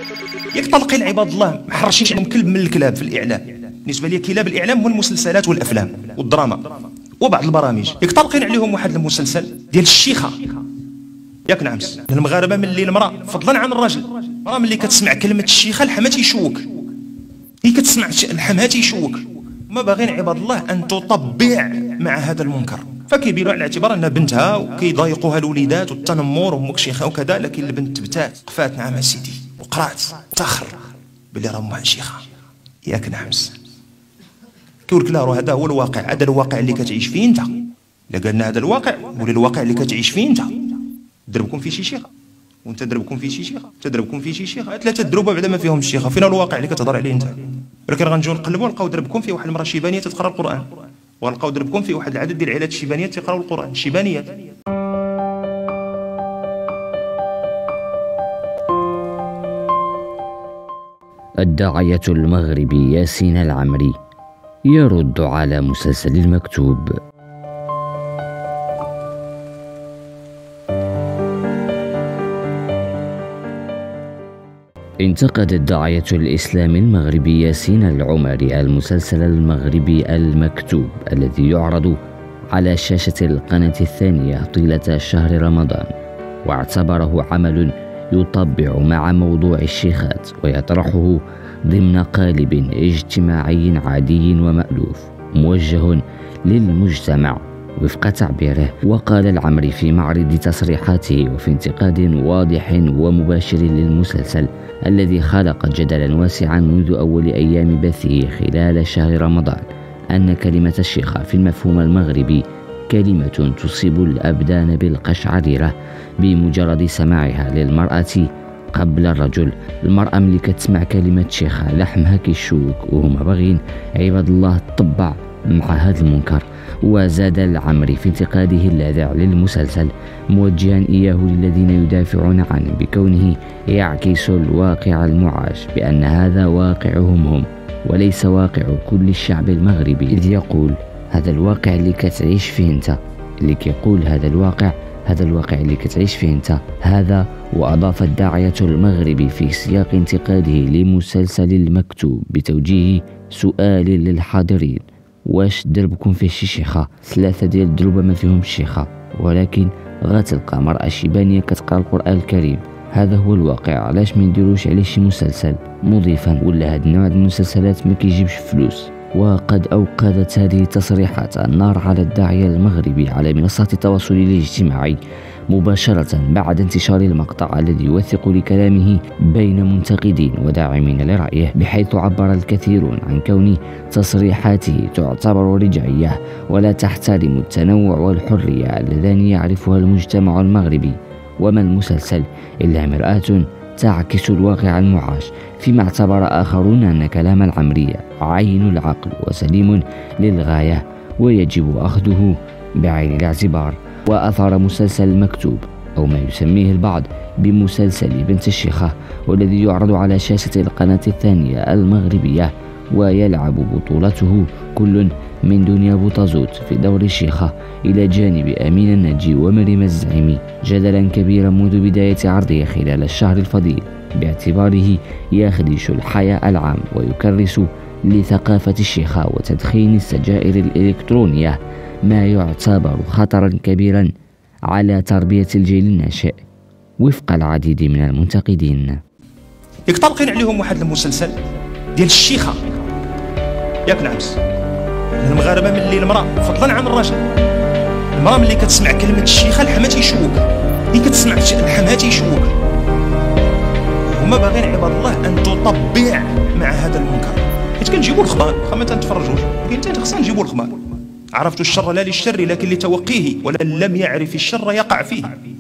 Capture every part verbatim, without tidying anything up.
ياك طلقين عباد الله محرشين عليهم كلب من الكلاب في الاعلام. بالنسبه لي كلاب الاعلام هو المسلسلات والافلام والدراما وبعض البرامج. ياك طلقين عليهم واحد المسلسل ديال الشيخه، ياك نعمس المغاربه ملي المراه فضلا عن الرجل، المراه ملي كتسمع كلمه الشيخه الحما تيشوك، هي كتسمع الحما تيشوك. ما باغين عباد الله ان تطبع مع هذا المنكر، فكيبيروا على اعتبار ان بنتها وكيضايقوها الوليدات والتنمر وامك شيخه وكذا، لكن البنت تبتات وقفات نعم سيدي وقرات تاخر باللي راه امها شيخه. ياك نعمس كيقول لك لا راه هذا هو الواقع، هذا الواقع اللي كتعيش فيه انت. الا قالنا هذا الواقع ولا الواقع اللي كتعيش فيه انت، دربكم في شي شيخه وانت دربكم في شي شيخه، تدربكم في شي شيخه، ثلاثه دروبه بعدا ما فيهم الشيخه. فين الواقع اللي كتهضر عليه انت؟ ولكن غنجيو نقلبوا نلقاو دربكم فيه واحد المراه شيبانيه تتقرا القران، ونلقاو دربكم فيه واحد العدد ديال العائلات الشيبانيات تيقراو القران، الشيبانيات. الداعية المغربي ياسين العمري يرد على مسلسل المكتوب. انتقد الداعية الإسلامي المغربي ياسين العمري المسلسل المغربي المكتوب الذي يعرض على شاشة القناة الثانية طيلة شهر رمضان، واعتبره عمل يطبع مع موضوع الشيخات ويطرحه ضمن قالب اجتماعي عادي ومألوف موجه للمجتمع وفق تعبيره. وقال العمري في معرض تصريحاته وفي انتقاد واضح ومباشر للمسلسل الذي خلق جدلا واسعا منذ أول أيام بثه خلال شهر رمضان أن كلمة الشيخة في المفهوم المغربي كلمة تصيب الأبدان بالقشعريرة بمجرد سماعها للمرأة قبل الرجل. المرأة ملي كتسمع كلمة شيخة لحمها كيشوك، وهما باغيين عباد الله تطبع مع هذا المنكر. وزاد العمري في انتقاده اللاذع للمسلسل موجها إياه للذين يدافعون عنه بكونه يعكس الواقع المعاش بأن هذا واقعهم هم وليس واقع كل الشعب المغربي، إذ يقول هذا الواقع اللي كتعيش فيه انت، اللي كيقول هذا الواقع هذا الواقع اللي كتعيش فيه انت هذا. وأضاف الداعية المغربي في سياق انتقاده لمسلسل المكتوب بتوجيه سؤال للحاضرين: واش دربكم فيه شي شيخة؟ ثلاثة ديال الدروبة ما فيهم الشيخة، ولكن غتلقى مرأة شيبانية كتقرا القرآن الكريم. هذا هو الواقع، علاش ما نديروش عليه شي مسلسل؟ مضيفا ولا هاد النوع من المسلسلات ما كيجيبش فلوس. وقد أوقدت هذه التصريحات النار على الداعية المغربي على منصات التواصل الاجتماعي مباشرة بعد انتشار المقطع الذي يوثق لكلامه بين منتقدين وداعمين لرأيه، بحيث عبر الكثيرون عن كون تصريحاته تعتبر رجعية ولا تحترم التنوع والحرية اللذان يعرفها المجتمع المغربي. وما المسلسل إلا مرآة تعكس الواقع المعاش، فيما اعتبر آخرون أن كلام العمري عين العقل وسليم للغاية ويجب أخذه بعين الاعتبار. وأثار مسلسل المكتوب أو ما يسميه البعض بمسلسل بنت الشيخة، والذي يعرض على شاشة القناة الثانية المغربية ويلعب بطولته كل من دنيا بوطازوت في دور الشيخة إلى جانب أمين النجي ومريم الزعيمي، جدلا كبيرا منذ بداية عرضه خلال الشهر الفضيل باعتباره يخدش الحياء العام ويكرس لثقافة الشيخة وتدخين السجائر الإلكترونية، ما يعتبر خطرا كبيرا على تربية الجيل الناشئ وفق العديد من المنتقدين. ياك طالقين عليهم واحد المسلسل ديال الشيخة، ياك نعمس المغاربه ملي المراه فضلا عن الرجل، المراه ملي كتسمع كلمه الشيخه الحما تيشوك، هي كتسمع الحما تيشوك. هما باغيين عباد الله ان تطبع مع هذا المنكر، حيت كنجيبوا الخبار واخا ما تنتفرجوش، ولكن انت خصنا نجيبوا الخبار. عرفت الشر لا للشر لكن لتوقيه، ولن لم يعرف الشر يقع فيه.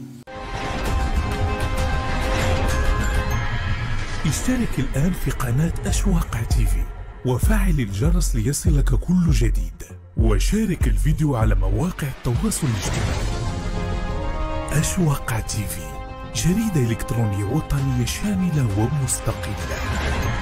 اشترك الآن في قناة أشواق تيفي وفعل الجرس ليصلك كل جديد، وشارك الفيديو على مواقع التواصل الاجتماعي. أشواق تيفي، جريدة إلكترونية وطنية شاملة ومستقلة.